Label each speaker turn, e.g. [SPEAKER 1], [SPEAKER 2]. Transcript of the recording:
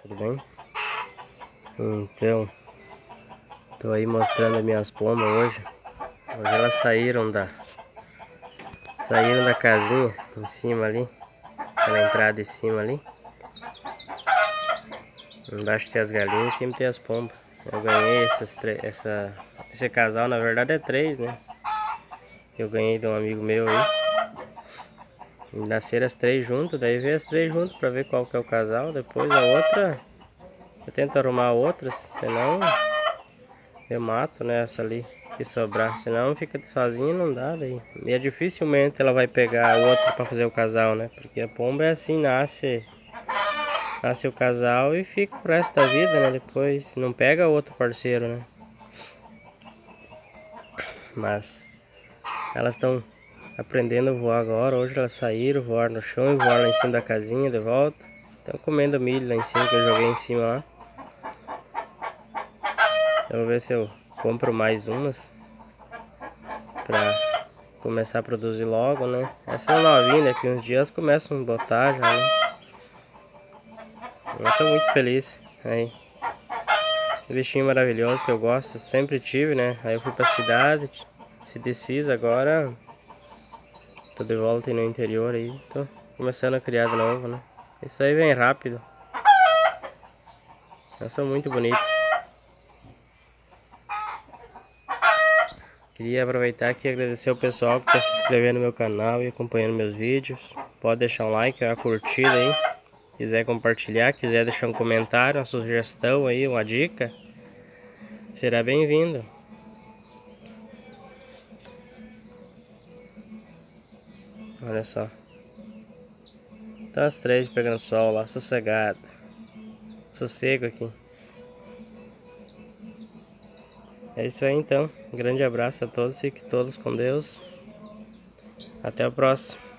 [SPEAKER 1] tudo bem? Então, tô aí mostrando as minhas pombas hoje. Hoje elas saíram da casinha em cima ali, pela entrada em cima ali. Embaixo tem as galinhas, em cima tem as pombas. Eu ganhei esse casal, na verdade é 3, né? Eu ganhei de um amigo meu aí. E nasceram as 3 juntas, daí veio as 3 juntas pra ver qual que é o casal. Depois a outra, eu tento arrumar outras, senão eu mato, né, essa ali que sobrar. Senão fica sozinha, não dá daí. E é dificilmente ela vai pegar outra pra fazer o casal, né? Porque a pomba é assim, nasce o casal e fica pro resto da vida, né? Depois não pega outro parceiro, né? Mas elas estão aprendendo a voar agora. Hoje elas saíram, voaram no chão e voaram lá em cima da casinha de volta. Estão comendo milho lá em cima que eu joguei em cima lá. Eu vou ver se eu compro mais umas pra começar a produzir logo, né? Essa é novinha, daqui uns dias começam a botar já, né? Eu tô muito feliz aí. Um bichinho maravilhoso que eu gosto, sempre tive, né? Aí eu fui pra cidade, se desfiz, agora tô de volta aí no interior aí. Tô começando a criar de novo, né? Isso aí vem rápido. Elas são muito bonitas. Queria aproveitar aqui e agradecer o pessoal que está se inscrevendo no meu canal e acompanhando meus vídeos. Pode deixar um like, uma curtida aí. Quiser compartilhar, quiser deixar um comentário, uma sugestão aí, uma dica, será bem-vindo. Olha só. Tá as 3 pegando sol lá, sossegado. Sossego aqui. É isso aí então. Um grande abraço a todos, fiquem todos com Deus. Até o próximo.